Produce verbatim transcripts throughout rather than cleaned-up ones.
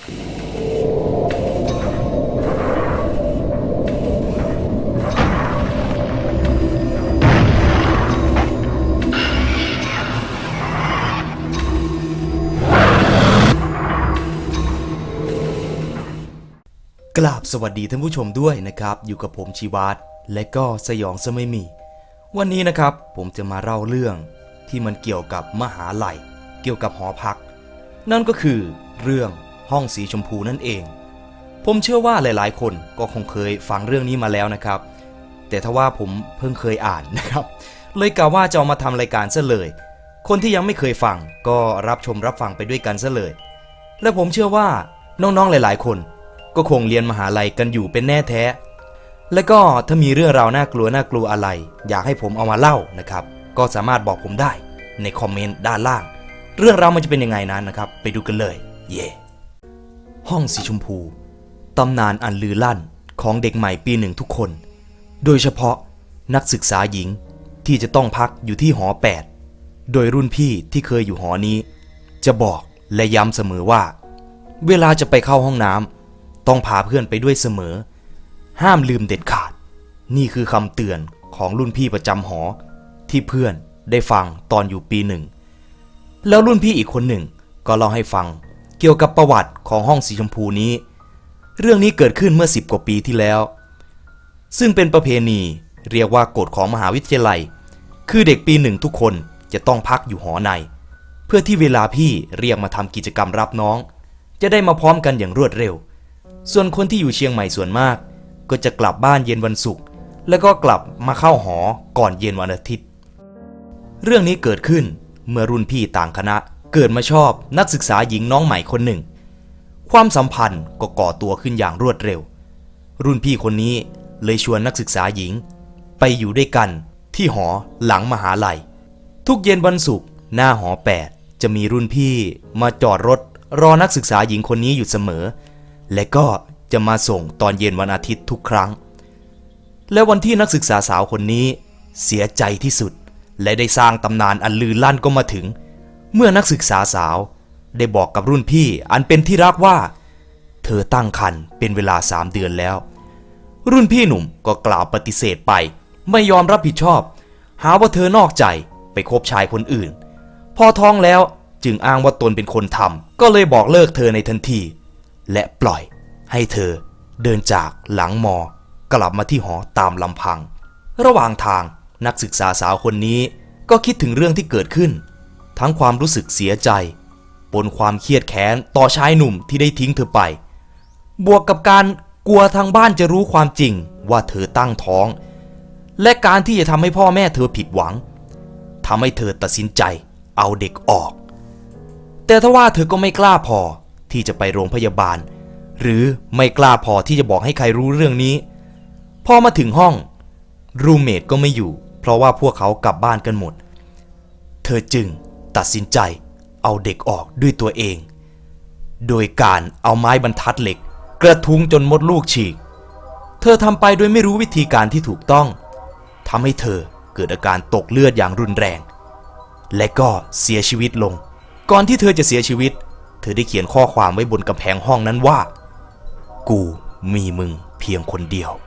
กราบสวัสดีท่านผู้ชมด้วยนะครับอยู่กับผมชีวาตและก็สยองสมัยมีวันนี้นะครับผมจะมาเล่าเรื่องที่มันเกี่ยวกับมหาลัยเกี่ยวกับหอพักนั่นก็คือเรื่องห้องสีชมพูนั่นเองผมเชื่อว่าหลายๆคนก็คงเคยฟังเรื่องนี้มาแล้วนะครับแต่ถ้าว่าผมเพิ่งเคยอ่านนะครับเลยกะว่าจะเอามาทำรายการซะเลยคนที่ยังไม่เคยฟังก็รับชมรับฟังไปด้วยกันซะเลยและผมเชื่อว่าน้องๆหลายๆคนก็คงเรียนมหาลัยกันอยู่เป็นแน่แท้และก็ถ้ามีเรื่องราวน่ากลัวน่ากลัวอะไรอยากให้ผมเอามาเล่านะครับก็สามารถบอกผมได้ในคอมเมนต์ด้านล่างเรื่องราวมันจะเป็นยังไงนั้นนะครับไปดูกันเลยเย่ yeah. ห้องสีชมพูตำนานอันลือลั่นของเด็กใหม่ปีหนึ่งทุกคนโดยเฉพาะนักศึกษาหญิงที่จะต้องพักอยู่ที่หอแปดโดยรุ่นพี่ที่เคยอยู่หอนี้จะบอกและย้ำเสมอว่าเวลาจะไปเข้าห้องน้ำต้องพาเพื่อนไปด้วยเสมอห้ามลืมเด็ดขาดนี่คือคำเตือนของรุ่นพี่ประจำหอที่เพื่อนได้ฟังตอนอยู่ปีหนึ่งแล้วรุ่นพี่อีกคนหนึ่งก็เล่าให้ฟังเกี่ยวกับประวัติของห้องสีชมพูนี้เรื่องนี้เกิดขึ้นเมื่อสิบกว่าปีที่แล้วซึ่งเป็นประเพณีเรียกว่ากฎของมหาวิทยาลัยคือเด็กปีหนึ่งทุกคนจะต้องพักอยู่หอในเพื่อที่เวลาพี่เรียกมาทำกิจกรรมรับน้องจะได้มาพร้อมกันอย่างรวดเร็วส่วนคนที่อยู่เชียงใหม่ส่วนมากก็จะกลับบ้านเย็นวันศุกร์แล้วก็กลับมาเข้าหอก่อนเย็นวันอาทิตย์เรื่องนี้เกิดขึ้นเมื่อรุ่นพี่ต่างคณะเกิดมาชอบนักศึกษาหญิงน้องใหม่คนหนึ่งความสัมพันธ์ก็ก่อตัวขึ้นอย่างรวดเร็วรุ่นพี่คนนี้เลยชวนนักศึกษาหญิงไปอยู่ด้วยกันที่หอหลังมหาลัยทุกเย็นวันศุกร์หน้าหอแปดจะมีรุ่นพี่มาจอดรถรอนักศึกษาหญิงคนนี้อยู่เสมอและก็จะมาส่งตอนเย็นวันอาทิตย์ทุกครั้งและวันที่นักศึกษาสาวคนนี้เสียใจที่สุดและได้สร้างตำนานอันลือลั่นก็มาถึงเมื่อนักศึกษาสาวได้บอกกับรุ่นพี่อันเป็นที่รักว่าเธอตั้งครรภ์เป็นเวลาสามเดือนแล้วรุ่นพี่หนุ่มก็กล่าวปฏิเสธไปไม่ยอมรับผิดชอบหาว่าเธอนอกใจไปคบชายคนอื่นพอท้องแล้วจึงอ้างว่าตนเป็นคนทำก็เลยบอกเลิกเธอในทันทีและปล่อยให้เธอเดินจากหลังมอกลับมาที่หอตามลำพังระหว่างทางนักศึกษาสาวคนนี้ก็คิดถึงเรื่องที่เกิดขึ้นทั้งความรู้สึกเสียใจปนความเครียดแค้นต่อชายหนุ่มที่ได้ทิ้งเธอไปบวกกับการกลัวทางบ้านจะรู้ความจริงว่าเธอตั้งท้องและการที่จะทำให้พ่อแม่เธอผิดหวังทำให้เธอตัดสินใจเอาเด็กออกแต่ทว่าเธอก็ไม่กล้าพอที่จะไปโรงพยาบาลหรือไม่กล้าพอที่จะบอกให้ใครรู้เรื่องนี้พอมาถึงห้องรูมเมทก็ไม่อยู่เพราะว่าพวกเขากลับบ้านกันหมดเธอจึงตัดสินใจเอาเด็กออกด้วยตัวเองโดยการเอาไม้บรรทัดเหล็กกระทุ้งจนมดลูกฉีกเธอทำไปโดยไม่รู้วิธีการที่ถูกต้องทำให้เธอเกิดอาการตกเลือดอย่างรุนแรงและก็เสียชีวิตลงก่อนที่เธอจะเสียชีวิตเธอได้เขียนข้อความไว้บนกำแพงห้องนั้นว่ากูมีมึงเพียงคนเดียว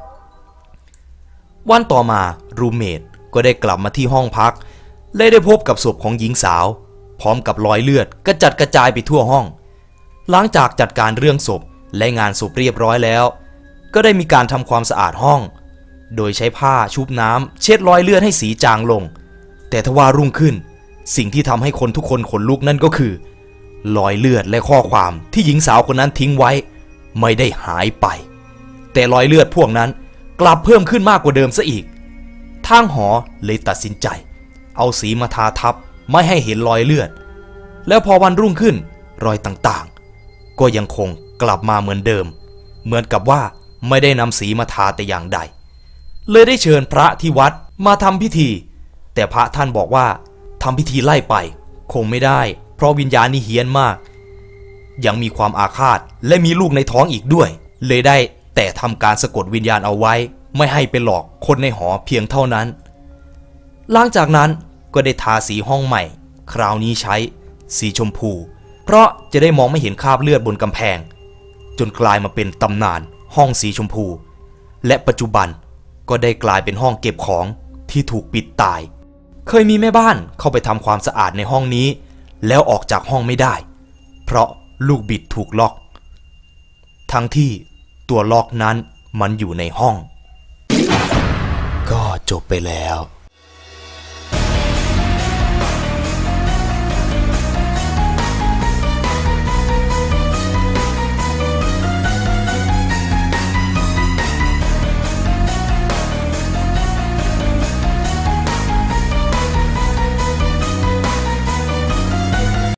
วันต่อมารูมเมทก็ได้กลับมาที่ห้องพักและได้พบกับศพของหญิงสาวพร้อมกับรอยเลือดกระจัดกระจายไปทั่วห้องหลังจากจัดการเรื่องศพและงานศพเรียบร้อยแล้วก็ได้มีการทำความสะอาดห้องโดยใช้ผ้าชุบน้ำเช็ดรอยเลือดให้สีจางลงแต่ทว่ารุ่งขึ้นสิ่งที่ทำให้คนทุกคนขนลุกนั่นก็คือรอยเลือดและข้อความที่หญิงสาวคนนั้นทิ้งไว้ไม่ได้หายไปแต่รอยเลือดพวกนั้นกลับเพิ่มขึ้นมากกว่าเดิมซะอีกทางหอเลยตัดสินใจเอาสีมาทาทับไม่ให้เห็นรอยเลือดแล้วพอวันรุ่งขึ้นรอยต่างๆก็ยังคงกลับมาเหมือนเดิมเหมือนกับว่าไม่ได้นำสีมาทาแต่อย่างใดเลยได้เชิญพระที่วัดมาทำพิธีแต่พระท่านบอกว่าทำพิธีไล่ไปคงไม่ได้เพราะวิญญาณนี่เฮี้ยนมากยังมีความอาฆาตและมีลูกในท้องอีกด้วยเลยได้แต่ทำการสะกดวิญญาณเอาไว้ไม่ให้ไปหลอกคนในหอเพียงเท่านั้นหลังจากนั้นก็ได้ทาสีห้องใหม่คราวนี้ใช้สีชมพูเพราะจะได้มองไม่เห็นคราบเลือดบนกำแพงจนกลายมาเป็นตำนานห้องสีชมพูและปัจจุบันก็ได้กลายเป็นห้องเก็บของที่ถูกปิดตายเคยมีแม่บ้านเข้าไปทำความสะอาดในห้องนี้แล้วออกจากห้องไม่ได้เพราะลูกบิดถูกล็อกทั้งที่ตัวล็อกนั้นมันอยู่ในห้องก็จบไปแล้ว